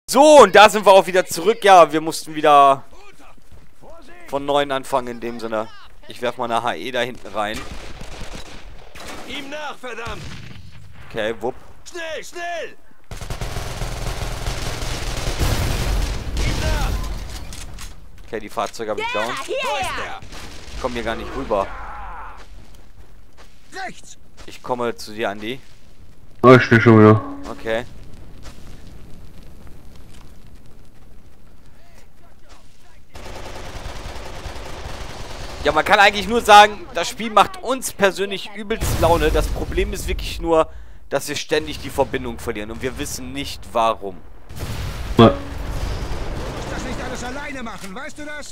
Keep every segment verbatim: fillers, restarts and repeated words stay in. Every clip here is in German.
So, und da sind wir auch wieder zurück. Ja, wir mussten wieder von neuem anfangen in dem Sinne. Ich werf mal eine H E da hinten rein. Ihm nach, verdammt! Okay, wupp. Schnell, schnell! Ihm nach! Okay, die Fahrzeuge habe ich down. Wo ist der? Ich komme hier gar nicht rüber. Rechts! Ich komme zu dir, Andi. Ah, ich stehe schon wieder. Okay. Ja, man kann eigentlich nur sagen, das Spiel macht uns persönlich übelst Laune. Das Problem ist wirklich nur, dass wir ständig die Verbindung verlieren und wir wissen nicht warum. Ja. Du musst das nicht alles alleine machen, weißt du das?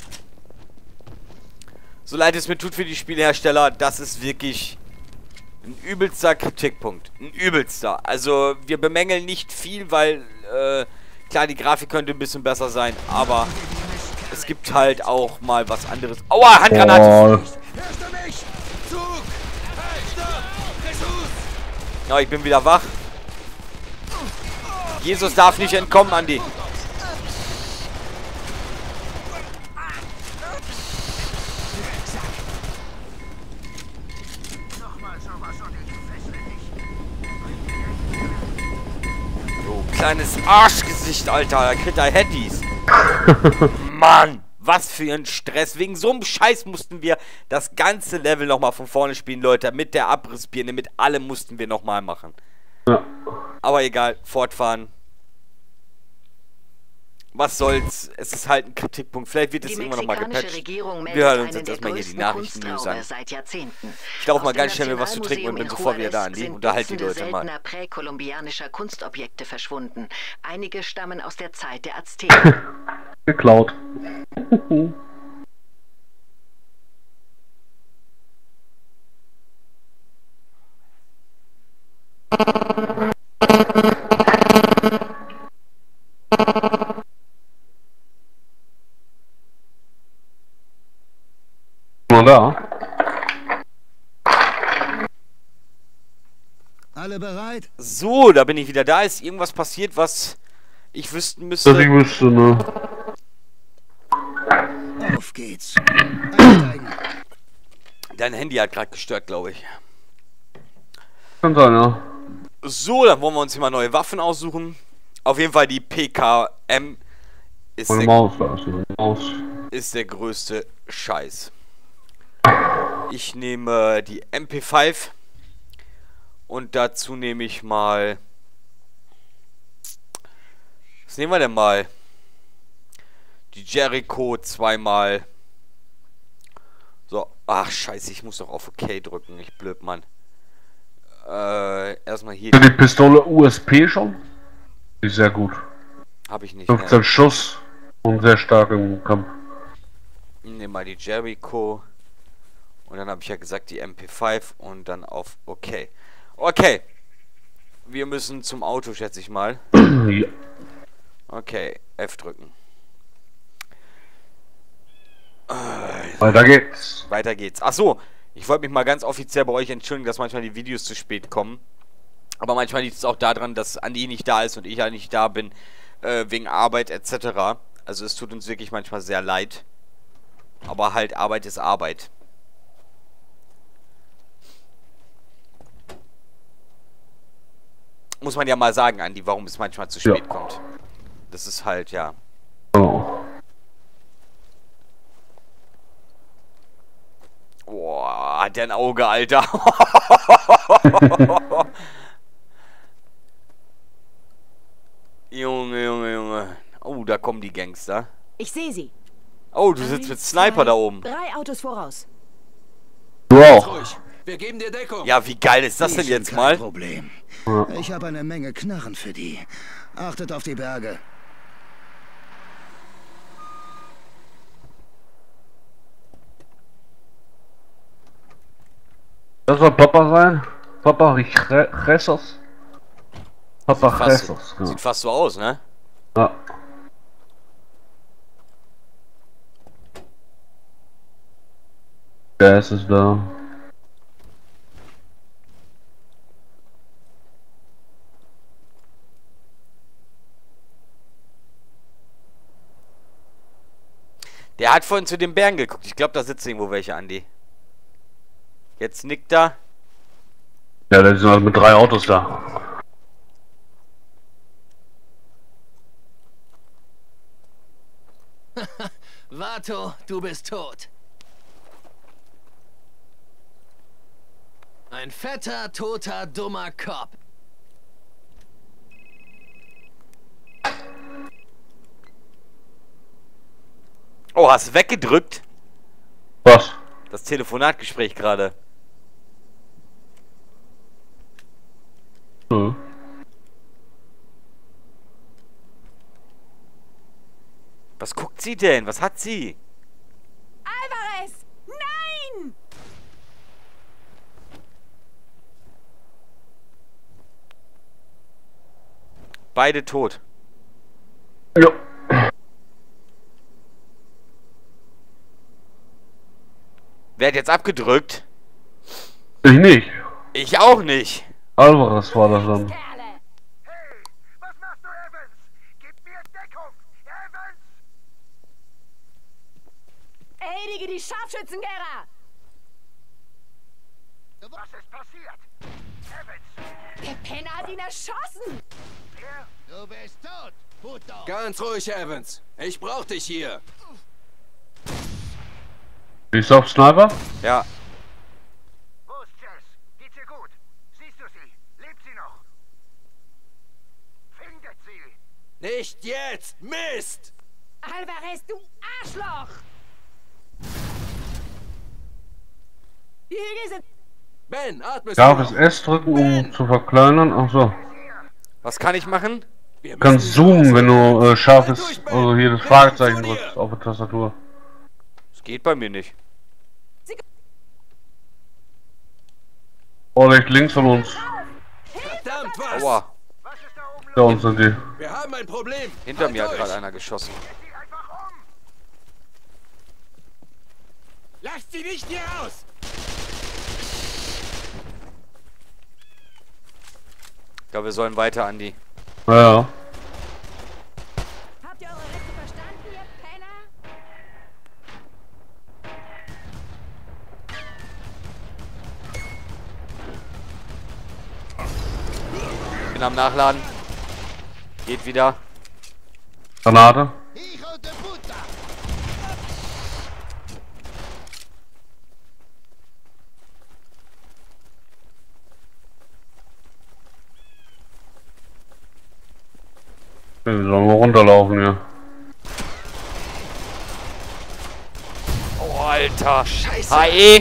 So leid es mir tut für die Spielehersteller, das ist wirklich ein übelster Kritikpunkt. Ein übelster. Also wir bemängeln nicht viel, weil, äh, klar, die Grafik könnte ein bisschen besser sein, aber es gibt halt auch mal was anderes. Aua, Handgranate! Oh. Hörst du mich? Zug! Hey, stopp! Jesus! Ja, ich bin wieder wach. Jesus darf nicht entkommen, Andi. So, kleines Arschgesicht, Alter. Da kriegt er Handys. Mann, was für ein Stress. Wegen so einem Scheiß mussten wir das ganze Level nochmal von vorne spielen, Leute. Mit der Abrissbirne, mit allem mussten wir nochmal machen. Ja. Aber egal, fortfahren. Was soll's? Es ist halt ein Kritikpunkt. Vielleicht wird es Die irgendwann nochmal mexikanische gepatcht. Regierung meldet Wir hören uns einen jetzt der erstmal hier die größten Nachrichten-News an. Kunstraube seit Jahrzehnten. Ich laufe mal Aus ganz dem schnell mir was zu trinken und bin Nationalmuseum sofort in wieder da, Juarez Andi. sind Unterhalte die Dutzende Leute mal. seltener präkolumbianischer Kunstobjekte verschwunden. Einige stammen aus der Zeit der Azteken. Geklaut. Mal da. Alle bereit? So, da bin ich wieder da. Ist irgendwas passiert, was ich wüssten Das ich müsste? wüsste, ne? Auf geht's. Einsteigen. Dein Handy hat gerade gestört, glaube ich. Kann sein, ja. So, dann wollen wir uns hier mal neue Waffen aussuchen. Auf jeden Fall die P K M ist Meine der, Maus, da ist eine Maus. ist der größte Scheiß. Ich nehme die M P fünf und dazu nehme ich mal... Was nehmen wir denn mal? Die Jericho zweimal. So, ach scheiße, ich muss doch auf OK drücken, ich blöd, Mann. Äh, erstmal hier. Die Pistole U S P schon? Die ist sehr gut. Habe ich nicht. fünfzehn Ne? Schuss und sehr stark im Kampf. Nehmen mal die Jericho. Und dann habe ich ja gesagt die M P fünf und dann auf OK. Okay. Wir müssen zum Auto, schätze ich mal. Ja. Okay, F drücken. Weiter geht's. Weiter geht's. Ach so, ich wollte mich mal ganz offiziell bei euch entschuldigen, dass manchmal die Videos zu spät kommen. Aber manchmal liegt es auch daran, dass Andi nicht da ist und ich ja nicht da bin, äh, wegen Arbeit et cetera. Also es tut uns wirklich manchmal sehr leid. Aber halt, Arbeit ist Arbeit. Muss man ja mal sagen, Andi, warum es manchmal zu spät Ja. kommt. Das ist halt, ja. Oh. Boah, hat der ein Auge, Alter. Junge, Junge, Junge. Oh, da kommen die Gangster. Ich sehe sie. Oh, du sitzt mit Sniper da oben. Drei Autos voraus. Du auch. Ruhig. Wir geben dir Deckung. Ja, wie geil ist das Die denn sind jetzt kein mal? Problem. Ja. Ich habe eine Menge Knarren für die. Achtet auf die Berge. Das soll Papa sein? Papa Jesus? Papa Sieht fast, Jesus, sieht fast so aus, ne? ja. Gas ist da. Der hat vorhin zu den Bergen geguckt. Ich glaube, da sitzen irgendwo welche, Andi. Jetzt nickt er. Ja, da sind halt mit drei Autos da. Vato, du bist tot. Ein fetter, toter, dummer Cop. Oh, hast du weggedrückt? Was? Das Telefonatgespräch gerade. Hm. Was guckt sie denn? Was hat sie? Alvarez! Nein! Beide tot. Ja. Wer hat jetzt abgedrückt? Ich nicht. Ich auch nicht. Alvarez war das dann. Kerle! Hey, was machst du, Evans? Gib mir Deckung! Evans! Erledige die Scharfschützengera! Was ist passiert? Evans! Der Penner hat ihn erschossen! Wer? Du bist tot, Puto. Ganz ruhig, Evans. Ich brauch dich hier. Bist du auf Sniper? Ja. Wo ist Jess? Geht's ihr gut? Siehst du sie? Lebt sie noch? Findet sie! Nicht jetzt! Mist! Alvarez, du Arschloch! Die Hügel sind... Ben, atmest Darf du es noch? S drücken, um zu verkleinern? Ach so. Was kann ich machen? Wir Du kannst müssen zoomen, raus. wenn du äh, scharf Halt ist, durch, Ben. also hier das Wir Fragezeichen kommen zu drückst dir. auf der Tastatur. Das geht bei mir nicht. Oh, rechts links von uns. Verdammt, was? Aua. Was ist da oben los? Da uns sind die. Wir haben ein Problem. Hinter mir hat Halt gerade euch. einer geschossen. Sie einfach um! Lasst sie nicht hier aus! Ich glaube, wir sollen weiter, Andi. Ja, ja. Habt ihr eure Rechte verstanden, ihr Penner? Bin am Nachladen. Geht wieder. Granate. Hijo de puta! Wir sollen mal runterlaufen hier. Oh, Alter. Scheiße. H E.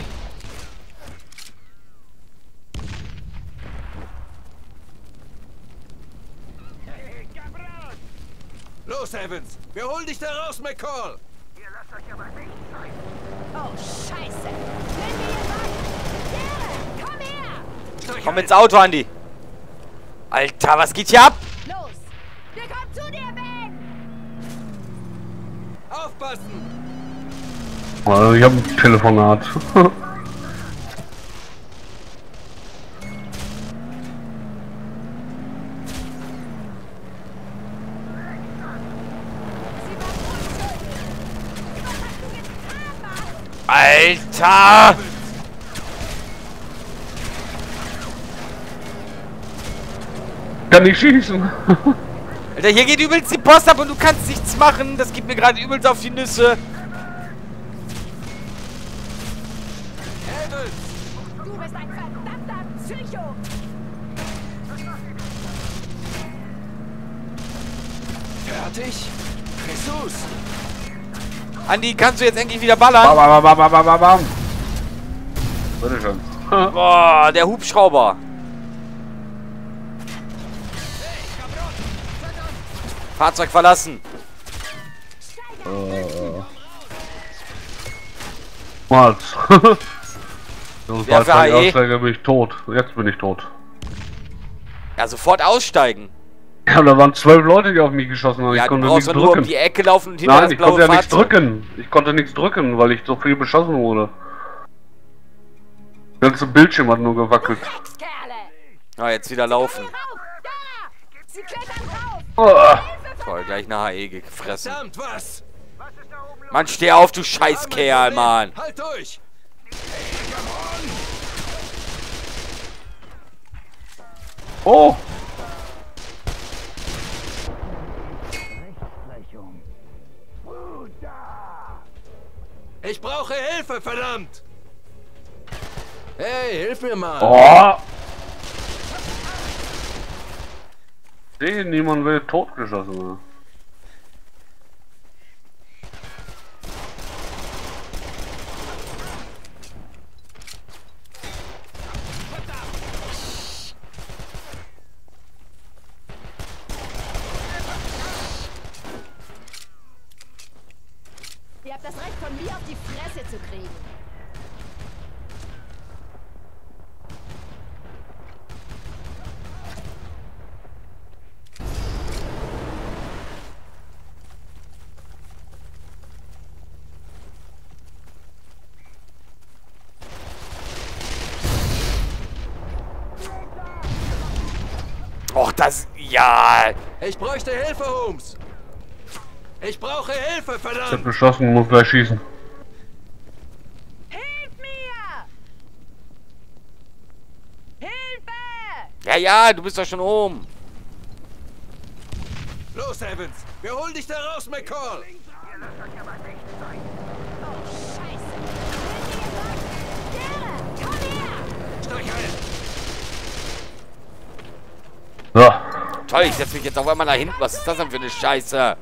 Los, Evans! Wir holen dich da raus, McCall! Ihr lasst euch aber nicht sein! Oh, Scheiße! Nimm mir ihr Wagen! Kerle, komm her! Komm ins Auto, Andi. Alter, was geht hier ab? Los! Wir kommen zu dir, Ben! Aufpassen! Also ich habe ein Telefonat. Sie war unschuldig! Was hast du getan, Mann? Alter! Kann nicht schießen. Alter, hier geht übelst die Post ab und du kannst nichts machen. Das geht mir gerade übelst auf die Nüsse. Evans! Du bist ein verdammter Psycho! Fertig? Jesus! Andi, kannst du jetzt endlich wieder ballern? Bam, bam, bam, bam, bam, bam, bam. Bitte schön. Boah, der Hubschrauber. Fahrzeug verlassen. Mal. Das Wer war für A E? Aussteiger, bin ich tot. Jetzt bin ich tot. Ja, sofort aussteigen. Ja, da waren zwölf Leute, die auf mich geschossen haben. Ja, Ich du konnte brauchst nichts doch nur um drücken. die Ecke laufen und hinter Nein, das ich blaue konnte ja nichts Fahrzeug. drücken. Ich konnte nichts drücken, weil ich so viel beschossen wurde. Der ganze Bildschirm hat nur gewackelt. Kerle! Ah, jetzt wieder laufen. Rauf! Da! Sie klettern rauf! Oh, Toll, gleich eine H E gefressen. Verdammt, was? Was ist da oben los? Mann, steh auf, du Scheißkerl, Mann. Halt durch! Oh! Ich brauche Hilfe, verdammt! Hey, hilf mir mal! Oh! Sehen, niemand will totgeschossen werden. Ihr habt das Recht, von mir auf die Fresse zu kriegen. Och, das... Ja... Ich bräuchte Hilfe, Holmes! Ich brauche Hilfe, Ich hab verdammt! beschlossen, muss gleich schießen. Hilf mir! Hilfe! Ja, ja, du bist doch schon oben. Los, Evans! Wir holen dich da raus, McCall! Ihr lasst euch aber nicht sein. Oh, Scheiße! Nimm mir komm her! Steig ein! So. Toll, ich setz mich jetzt auf einmal da hinten. Was ist das denn für eine Scheiße?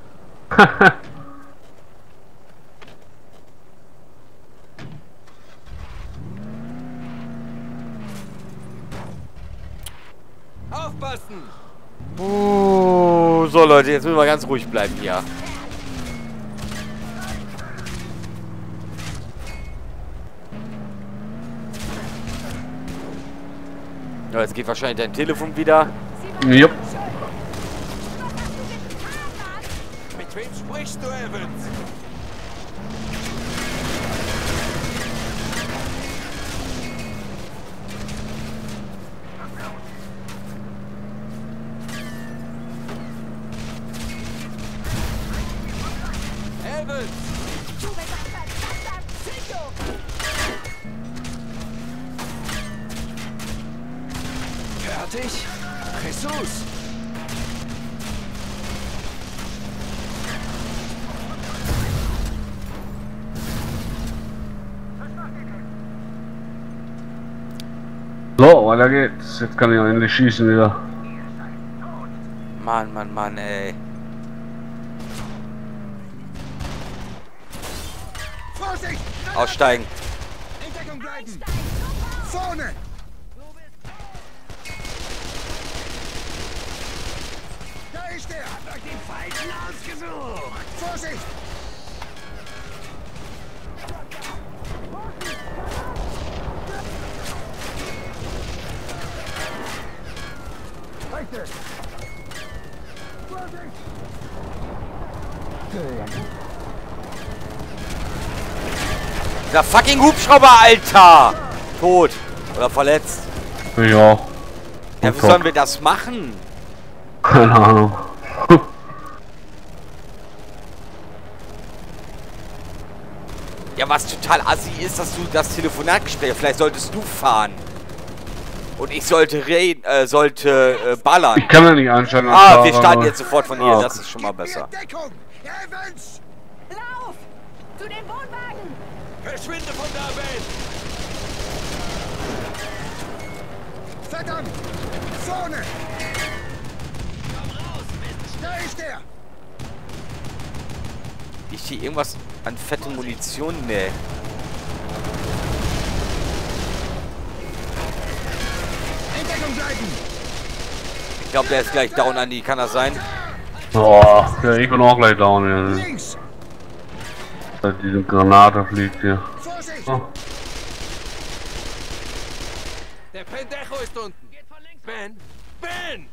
Aufpassen! Uh, so Leute, jetzt müssen wir ganz ruhig bleiben hier. Ja, jetzt geht wahrscheinlich dein Telefon wieder. Jupp. Mit wem sprichst du, Evans? Evans! Du bist ein verdammter Psycho! Fertig? Jesus! So, weiter geht's. Jetzt kann ich auch endlich schießen wieder. Mann, Mann, Mann, ey. Vorsicht! Aussteigen. In Deckung bleiben! Vorne! Da ist er! Habt euch den Falschen ausgesucht! Vorsicht! Rechte! Vorsicht! Der fucking Hubschrauber, Alter! Tot. Oder verletzt. Ich auch. Ja, wie sollen wir das machen? Keine Ahnung. Ja, was total assi ist, dass du das Telefonat gestellt hast. Vielleicht solltest du fahren. Und ich sollte reden, äh, sollte äh, ballern. Ich kann mir nicht einstellen. als Ah, Fahrer, wir starten aber- jetzt sofort von hier. Ah. Das ist schon mal besser. Deckung! Evans! Lauf! Zu den Wohnwagen! Verschwinde von da, Ben! Verdammt! Vorne! Da ist er! Ich hier irgendwas an fette Munition? Nee. In Deckung bleiben! Ich glaube, der ist gleich down, Andi. Kann das sein? Oh, ja, ich bin auch gleich down hier. Links! Seit diese Granate fliegt hier. Vorsicht! Oh. Der Pendejo ist unten! Ben! Ben!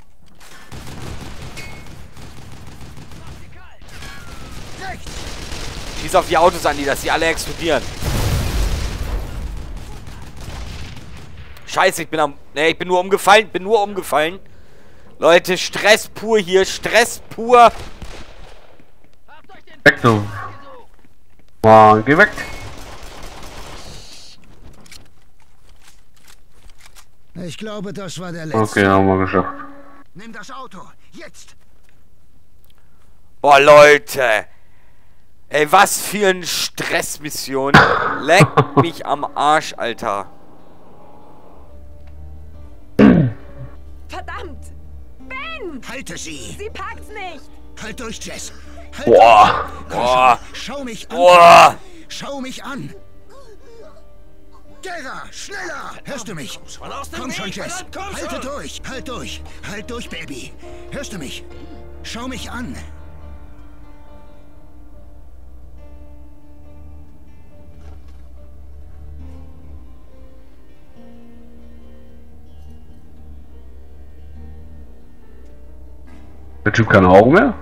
Rechts! Schieß auf die Autos, Andi, dass die alle explodieren. Scheiße, ich bin am... Ne, ich bin nur umgefallen. Bin nur umgefallen. Leute, Stress pur hier. Stress pur. Habt euch den Weg du. Mann, geh weg. Ich glaube, das war der letzte. Okay, haben wir geschafft. Nimm das Auto, jetzt! Boah, Leute. Ey, was für eine Stressmission. Leck mich am Arsch, Alter. Verdammt! Ben! Halte sie! Sie packt's nicht! Halt durch, Jess! Halt Boah. durch. Komm Boah. schon. Schau mich an! Boah. Schau mich an! Gera, schneller! Hörst du mich? Mal aus dem Komm Weg, schon, Jess! verdammt, komm Halte schon. durch! Halt durch! Halt durch, Baby! Hörst du mich? Schau mich an! Der Typ keine Augen mehr?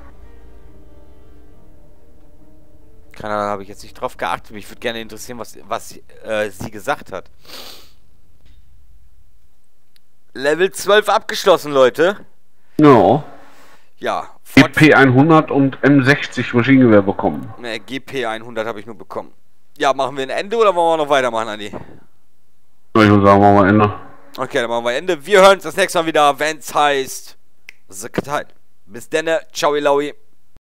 Keine Ahnung, habe ich jetzt nicht drauf geachtet. Mich würde gerne interessieren, was, was äh, sie gesagt hat. Level zwölf abgeschlossen, Leute. Ja. Ja. G Fort P hundert und M sechzig Maschinengewehr bekommen. ne, G P hundert habe ich nur bekommen. Ja, machen wir ein Ende oder wollen wir noch weitermachen, Andi? Ich würde sagen, machen wir Ende. Okay, dann machen wir Ende. Wir hören uns das nächste Mal wieder, wenn es heißt The Cut. Bis dann, ciao, Ilaui.